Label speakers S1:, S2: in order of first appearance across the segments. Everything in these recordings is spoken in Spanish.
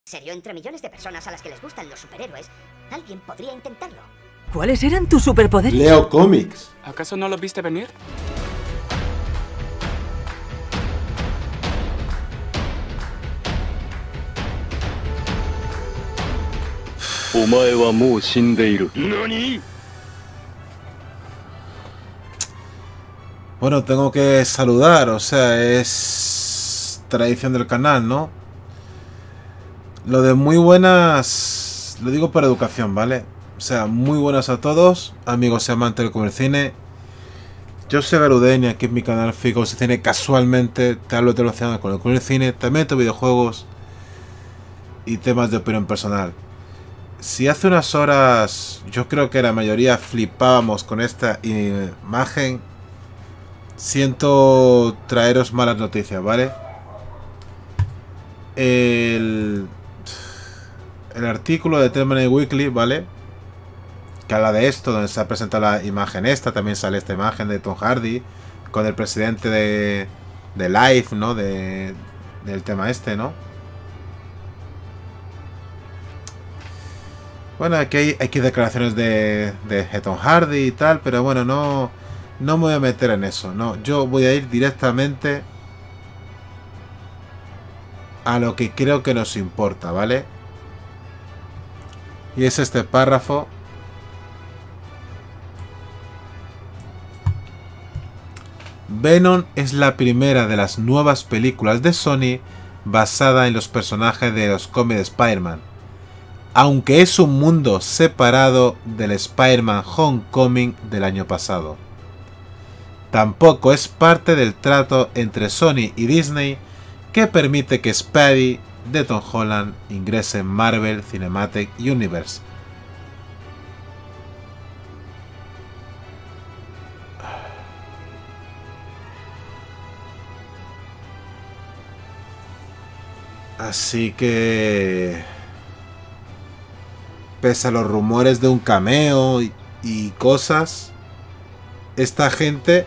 S1: serio, entre millones de personas a las que les gustan los superhéroes, alguien podría intentarlo.
S2: ¿Cuáles eran tus superpoderes?
S3: Leo cómics.
S4: ¿Acaso no lo viste venir?
S3: Bueno, tengo que saludar, o sea, es tradición del canal, ¿no? Lo de muy buenas, lo digo por educación, ¿vale? O sea, muy buenas a todos, amigos y amantes del comer cine. Yo soy Garuden y aquí en mi canal Figo se Cine casualmente te hablo de relacionado con el comer cine, te meto videojuegos y temas de opinión personal. Si hace unas horas yo creo que la mayoría flipábamos con esta imagen, siento traeros malas noticias, ¿vale? El artículo de Telman Weekly, ¿vale? Que habla de esto, donde se ha presentado la imagen esta, también sale esta imagen de Tom Hardy con el presidente de Life, ¿no? Del tema este, ¿no? Bueno, aquí hay declaraciones de Tom Hardy y tal, pero bueno, no me voy a meter en eso, no. Yo voy a ir directamente a lo que creo que nos importa, ¿vale? Y es este párrafo. Venom es la primera de las nuevas películas de Sony basada en los personajes de los cómics de Spider-Man, aunque es un mundo separado del Spider-Man Homecoming del año pasado. Tampoco es parte del trato entre Sony y Disney que permite que Spidey de Tom Holland ingrese en Marvel Cinematic Universe. Así que, pese a los rumores de un cameo y cosas, esta gente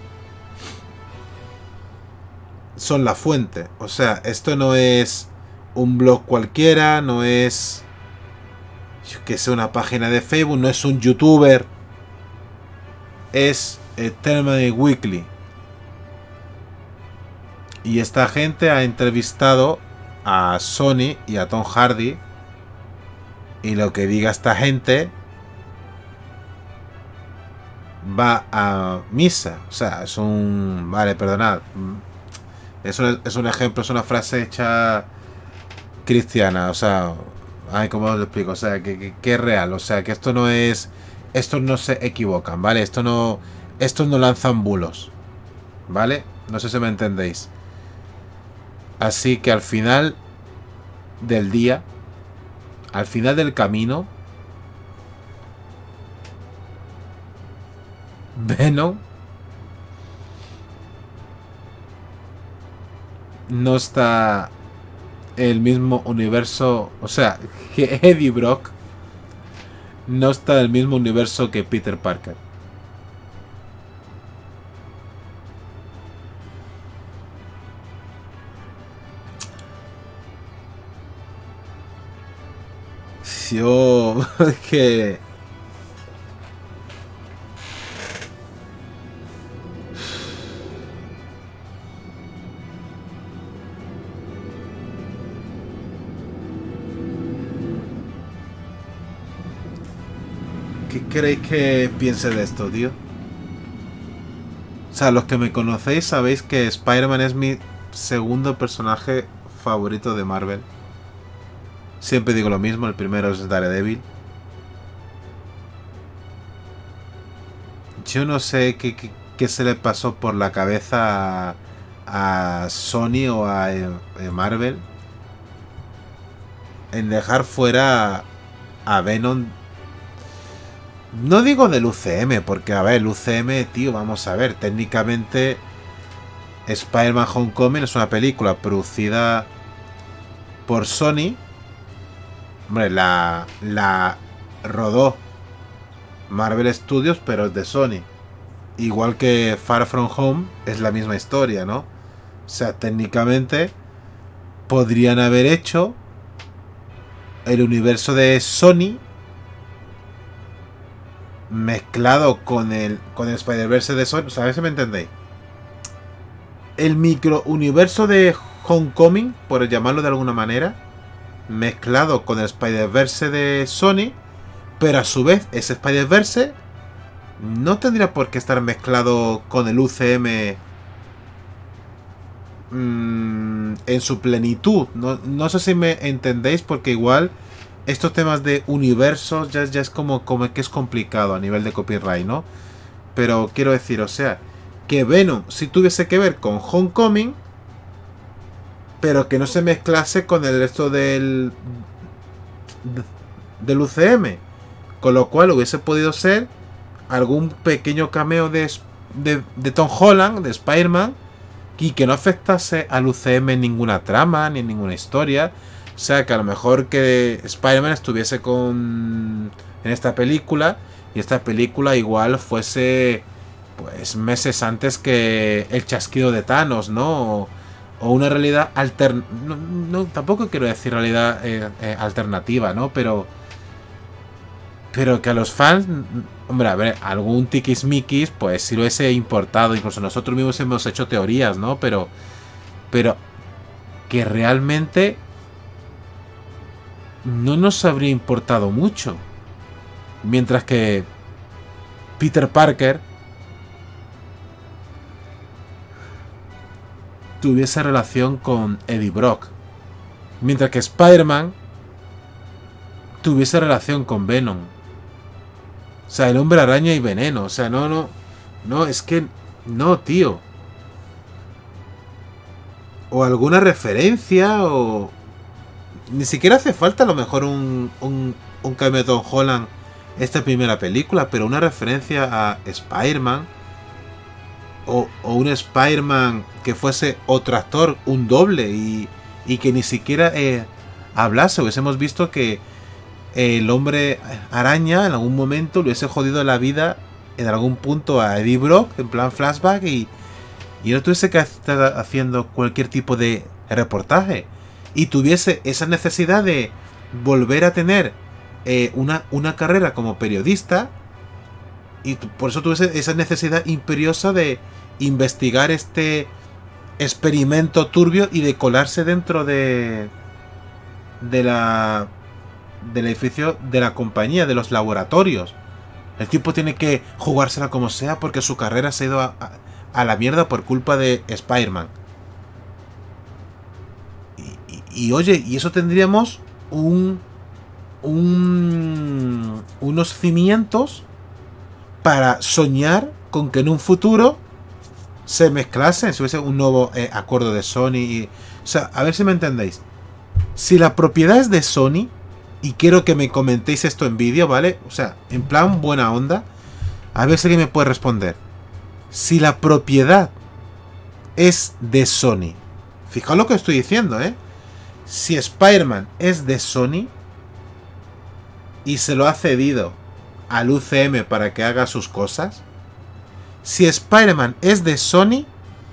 S3: son la fuente. O sea, esto no es un blog cualquiera, no es, yo que sé, una página de Facebook, no es un youtuber, es Telman Weekly. Y esta gente ha entrevistado a Sony y a Tom Hardy, y lo que diga esta gente va a misa. O sea, es un... Vale, perdonad. Es un ejemplo, es una frase hecha cristiana. O sea, ay, ¿cómo os lo explico? O sea, que es real. O sea, que esto no es... Estos no se equivocan, ¿vale? Estos no lanzan bulos, ¿vale? No sé si me entendéis. Así que al final del día, al final del camino, Venom no está en el mismo universo. O sea, que Eddie Brock no está en el mismo universo que Peter Parker. Yo... que... ¿Qué queréis que piense de esto, tío? O sea, los que me conocéis sabéis que Spider-Man es mi segundo personaje favorito de Marvel. Siempre digo lo mismo, el primero es Daredevil. Yo no sé qué se le pasó por la cabeza a Sony o a Marvel en dejar fuera a Venom. No digo del UCM, porque a ver, el UCM, tío, vamos a ver, técnicamente Spider-Man Homecoming es una película producida por Sony. Hombre, la rodó Marvel Studios, pero es de Sony. Igual que Far From Home es la misma historia, ¿no? O sea, técnicamente podrían haber hecho el universo de Sony mezclado con el Spider-Verse de Sony. O sea, a ver si me entendéis. El micro universo de Homecoming, por llamarlo de alguna manera, mezclado con el Spider-Verse de Sony, pero a su vez ese Spider-Verse no tendría por qué estar mezclado con el UCM en su plenitud. No sé si me entendéis, porque igual estos temas de universos ya es como que es complicado a nivel de copyright, ¿no? Pero quiero decir, o sea, que Venom sí tuviese que ver con Homecoming, pero que no se mezclase con el resto del UCM, con lo cual hubiese podido ser algún pequeño cameo de Tom Holland, de Spider-Man, y que no afectase al UCM en ninguna trama ni en ninguna historia. O sea, que a lo mejor que Spider-Man estuviese en esta película, y esta película igual fuese pues meses antes que el chasquido de Thanos, ¿no? O una realidad alternativa. No, tampoco quiero decir realidad alternativa, ¿no? Pero que a los fans, hombre, a ver, algún tiquismiquis, pues sí lo hubiese importado. Incluso nosotros mismos hemos hecho teorías, ¿no? Pero que realmente no nos habría importado mucho. Mientras que Peter Parker tuviese relación con Eddie Brock. Mientras que Spider-Man tuviese relación con Venom. O sea, el Hombre Araña y Veneno. O sea, no, es que no, tío. O alguna referencia, o ni siquiera hace falta a lo mejor un cameo de Tom Holland esta primera película, pero una referencia a Spider-Man, o un Spider-Man que fuese otro actor, un doble, y que ni siquiera hablase. Hubiésemos visto que el Hombre Araña en algún momento le hubiese jodido la vida en algún punto a Eddie Brock, en plan flashback, y no tuviese que estar haciendo cualquier tipo de reportaje, y tuviese esa necesidad de volver a tener una carrera como periodista, y por eso tuviese esa necesidad imperiosa de investigar este experimento turbio y de colarse dentro del edificio de la compañía, de los laboratorios. El tipo tiene que jugársela como sea porque su carrera se ha ido a la mierda por culpa de Spider-Man. Y oye, y eso tendríamos unos cimientos para soñar con que en un futuro se mezclasen, si hubiese un nuevo acuerdo de Sony. O sea, a ver si me entendéis. Si la propiedad es de Sony, y quiero que me comentéis esto en vídeo, ¿vale? O sea, en plan buena onda, a ver si alguien me puede responder. Si la propiedad es de Sony, fijaos lo que estoy diciendo, ¿eh? Si Spider-Man es de Sony y se lo ha cedido al UCM para que haga sus cosas, si Spider-Man es de Sony,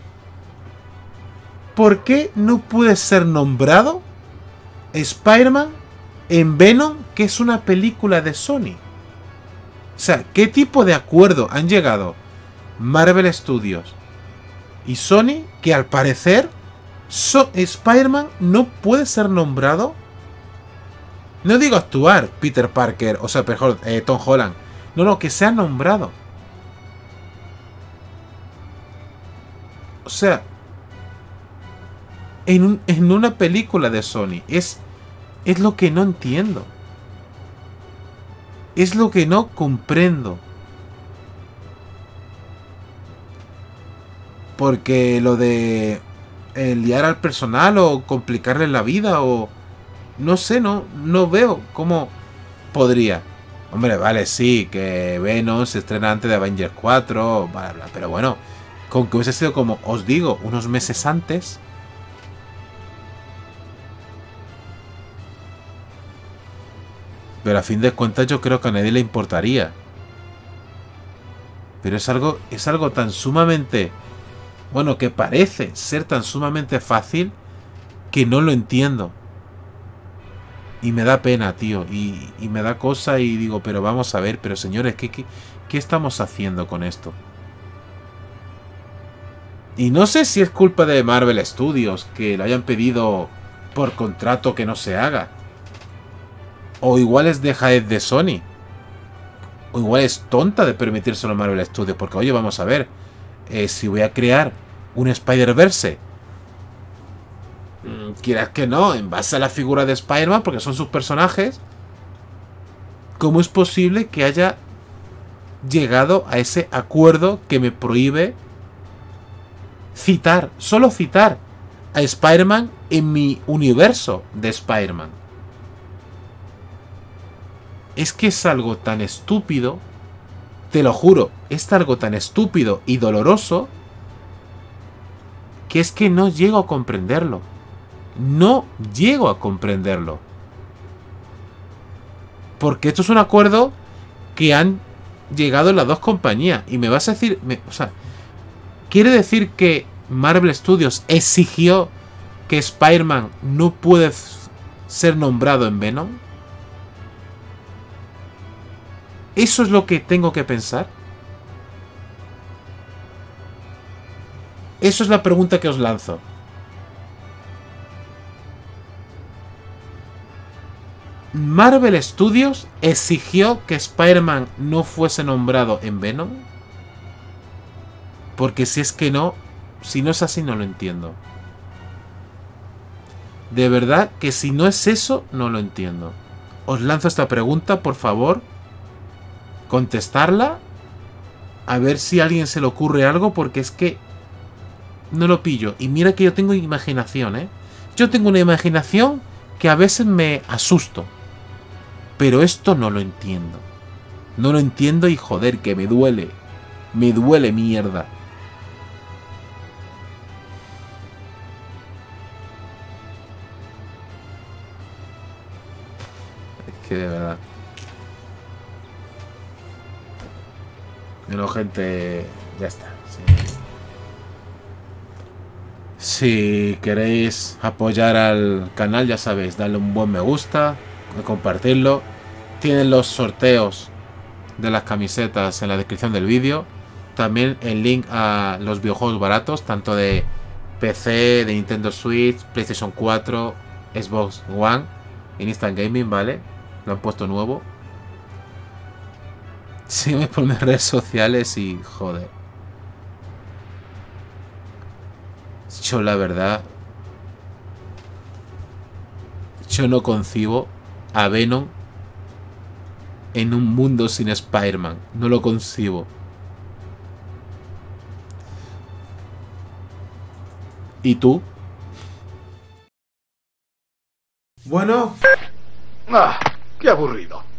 S3: ¿por qué no puede ser nombrado Spider-Man en Venom, que es una película de Sony? O sea, ¿qué tipo de acuerdo han llegado Marvel Studios y Sony que al parecer Spider-Man no puede ser nombrado? No digo actuar Peter Parker, o sea, mejor Tom Holland. No, que sea nombrado. O sea, en una película de Sony. Es lo que no entiendo. Es lo que no comprendo. Porque lo de liar al personal o complicarle la vida, o no sé, no veo cómo podría. Hombre, vale, sí, que Venom se estrena antes de Avengers 4, bla, bla, pero bueno, con que hubiese sido, como os digo, unos meses antes. Pero a fin de cuentas yo creo que a nadie le importaría. Pero es algo tan sumamente... Bueno, que parece ser tan sumamente fácil que no lo entiendo. Y me da pena, tío. Y me da cosa y digo, pero vamos a ver, pero señores, ¿qué estamos haciendo con esto? Y no sé si es culpa de Marvel Studios, que lo hayan pedido por contrato que no se haga. O igual es dejadez de Sony. O igual es tonta de permitírselo a Marvel Studios. Porque, oye, vamos a ver. Si voy a crear un Spider-Verse, quieras que no, en base a la figura de Spider-Man, porque son sus personajes, ¿cómo es posible que haya llegado a ese acuerdo que me prohíbe citar, solo citar a Spider-Man en mi universo de Spider-Man? Es que es algo tan estúpido, te lo juro, es algo tan estúpido y doloroso que es que no llego a comprenderlo. No llego a comprenderlo. Porque esto es un acuerdo que han llegado las dos compañías. Y me vas a decir... o sea, ¿quiere decir que Marvel Studios exigió que Spider-Man no puede ser nombrado en Venom? ¿Eso es lo que tengo que pensar? Eso es la pregunta que os lanzo. ¿Marvel Studios exigió que Spider-Man no fuese nombrado en Venom? Porque si es que no, si no es así, no lo entiendo. De verdad que si no es eso, no lo entiendo. Os lanzo esta pregunta, por favor. Contestarla. A ver si a alguien se le ocurre algo, porque es que no lo pillo. Y mira que yo tengo imaginación, ¿eh? Yo tengo una imaginación que a veces me asusto. Pero esto no lo entiendo. No lo entiendo y joder, que me duele. Me duele mierda. Es que de verdad. Bueno, gente, ya está. Sí. Si queréis apoyar al canal, ya sabéis, darle un buen me gusta, compartirlo. Tienen los sorteos de las camisetas en la descripción del vídeo. También el link a los videojuegos baratos, tanto de PC, de Nintendo Switch, PlayStation 4, Xbox One, en Instant Gaming, ¿vale? Lo han puesto nuevo. Sígueme por mis redes sociales y joder. Yo la verdad, yo no concibo a Venom en un mundo sin Spider-Man. No lo concibo. ¿Y tú? Bueno.
S4: Ah, qué aburrido.